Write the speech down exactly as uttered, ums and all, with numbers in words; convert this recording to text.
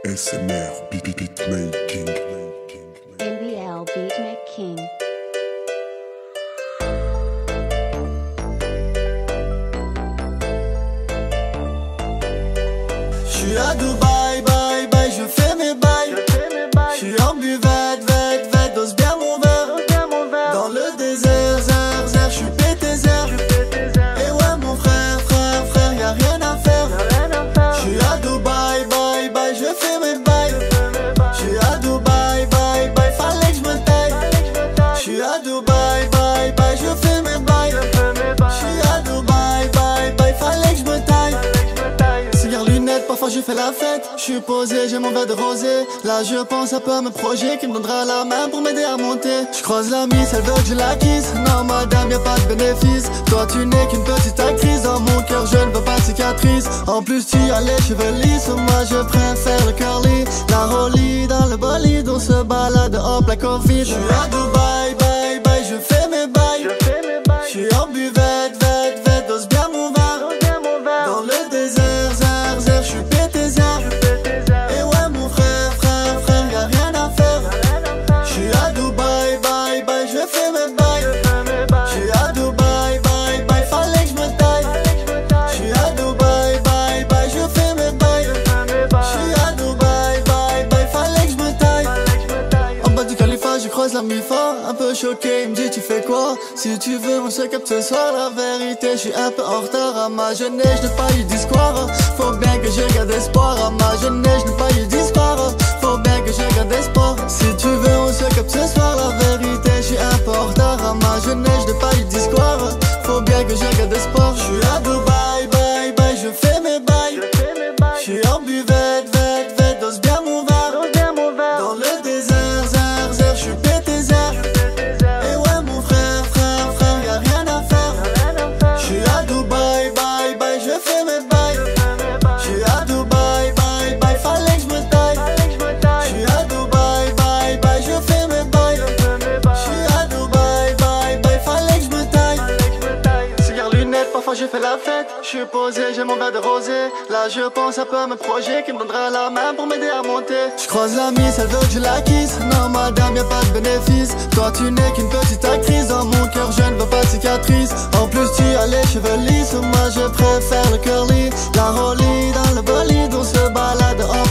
S M R, beat, beat making. N B L Beatmaking. J'suis à Dubaï, bye bye, je fais mes bails. J'suis en buvette, vette, vette, dose bien mon verre. Dans le désert, zer, zer, j'suis pété zer. Et ouais mon frère, frère, frère, y'a rien à faire. J'suis à Dubaï, bye bye, je fais mes bails. J'suis à Dubaï, bye bye, fallait que j'me taille. J'suis à Dubaï, bye bye, je fais mes bails. J'suis à Dubaï, bye bye, fallait que j'me taille. Cigare, lunettes, parfois je fais la fête. J'suis posé, j'ai mon verre de rosé. Là je pense un peu à mes projets qui me donnera la main pour m'aider à monter. J'croise la miss, elle veut que je la quitte. Non madame, y'a pas de bénéfice. Toi tu n'es qu'une petite actrice. Dans mon cœur je ne veux pas de cicatrice. En plus tu as les cheveux lisses. Moi je préfère le curly. La rollie dans le bolide. On se balade, hop la Covid. J'suis à Dubaï, bye bye, je fais mes bails. J'suis en buvette, vette, vette, dose bien mon verre. Dans le désert, zer, zer, j'suis pété zer. Et ouais mon frère, frère, frère, y'a rien à faire. J'suis à Dubaï, bye bye, je fais mes bails. J'suis à Dubaï, bye bye, fallait que j'me taille. J'suis à Dubaï, bye bye, je fais mes bails. J'suis à Dubaï, bye bye, fallait que j'me taille. En bas du califat, je croise la mifa. Un peu choqué, il me dit tu fais quoi? Si tu veux on se capte ce soir. La vérité, je suis un peu en retard. À ma jeunesse, je n'ai pas eu d'histoire. Faut bien que je garde espoir. À ma jeunesse, je n'ai pas eu d'histoire. Faut bien que je garde espoir. Si tu veux on se capte ce soir. La vérité, je suis un peu en retard. À ma jeunesse, je n'ai pas eu d'histoire. Faut bien que je garde espoir. Je suis à Dubaï, bye bye, je fais mes bails. Je suis en buvette, vette, vette, dose bien mon verre. Dans le désert, zer, zer, je suis pété zer. Et ouais mon frère, frère, frère, y'a rien à faire. J'suis à Dubaï, bye bye, je fais mes bails. J'suis à Dubaï, bye bye, fallait que j'me taille. J'suis à Dubaï, bye bye, je fais mes bails. J'suis à Dubaï, bye bye, fallait que j'me taille. Cigare, lunettes, parfois je fais la fête. J'suis posé, j'ai mon verre de rosé. Là je pense un peu à mes projets qui me donnera la main pour m'aider à monter. J'croise la miss, elle veut que je la quitte. Non madame, y'a pas de bénéfice. Toi tu n'es qu'une petite actrice. Dans mon cœur je ne veux pas de cicatrice. En plus tu as les cheveux lisses. Moi je préfère le curly. La rollie dans le bolide. On se balade